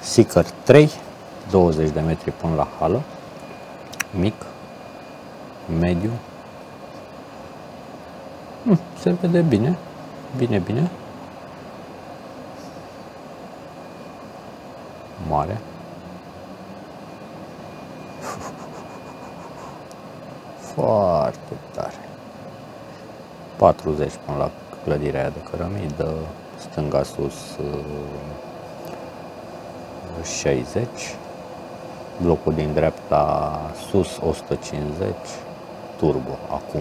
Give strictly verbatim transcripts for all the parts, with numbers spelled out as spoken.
Seeker trei, douăzeci de metri până la hală, mic, mediu, hmm, se vede bine, bine, bine, mare, foarte tare, patruzeci până la clădirea aia de cărămidă, stânga sus șaizeci, blocul din dreapta sus o sută cincizeci, turbo acum.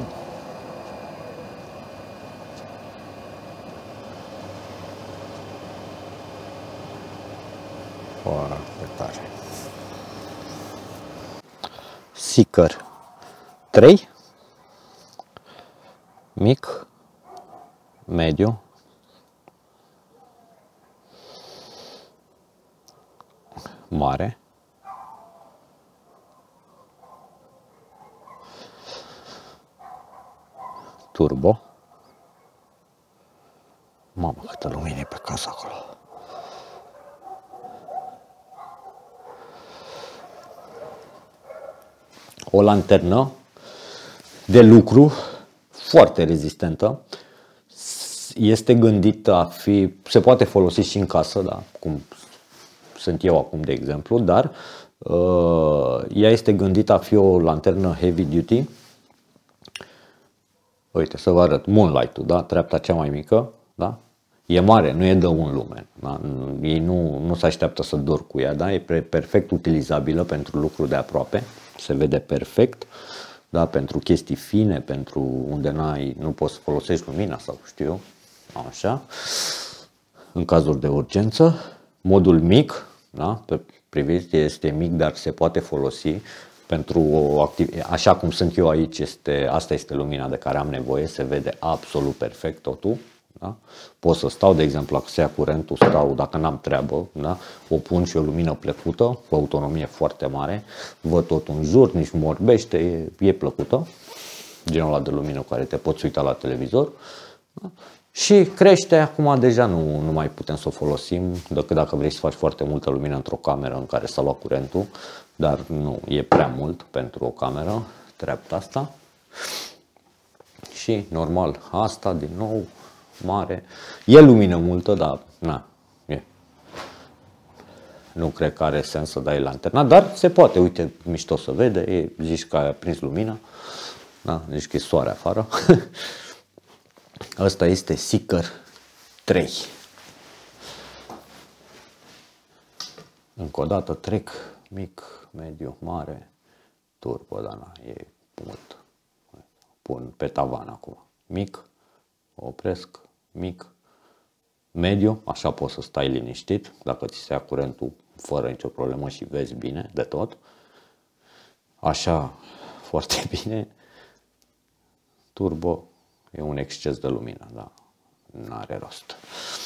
Foarte tare. Seeker trei, mic, mediu, mare, turbo. Mamă, câtă lumină e pe casă acolo. O lanternă de lucru foarte rezistentă. Este gândită a fi, se poate folosi și în casă, da, cum sunt eu acum de exemplu, dar uh, ea este gândită a fi o lanternă heavy duty. Uite, să vă arăt Moonlight-ul, da, treapta cea mai mică, da? E mare, nu e de un lumen, da? Ei nu, nu se așteaptă să dor cu ea, da? E perfect utilizabilă pentru lucruri de aproape, se vede perfect, da? Pentru chestii fine, pentru unde n-ai, nu poți să folosești lumina sau știu eu, așa, în cazuri de urgență. Modul mic, da? Pe priviți, este mic, dar se poate folosi pentru o activitate, așa cum sunt eu aici, este, asta este lumina de care am nevoie, se vede absolut perfect totul. Da? Pot să stau, de exemplu, dacă se ia curentul, stau, dacă n-am treabă, da? O pun și o lumină plăcută, cu autonomie foarte mare, văd tot în jur, nici nu morbește, e, e plăcută, genul ăla de lumină cu care te poți uita la televizor. Da? Și crește, acum deja nu, nu mai putem să o folosim, decât dacă vrei să faci foarte multă lumină într-o cameră în care s-a luat curentul, dar nu, e prea mult pentru o cameră, treapta asta. Și normal, asta din nou, mare, e lumină multă, dar na, e. Nu cred că are sens să dai lanterna, dar se poate, uite, mișto să vede, e, zici că ai aprins lumina, da, zici că e soare afară. Asta este Seeker trei. Încă o dată trec, mic, mediu, mare, turbo, da, na, e mult. Pun pe tavan acum. Mic, opresc, mic, mediu, așa poți să stai liniștit, dacă ți se ia curentul fără nicio problemă și vezi bine de tot. Așa, foarte bine. Turbo, e un exces de lumină, da, n-are rost.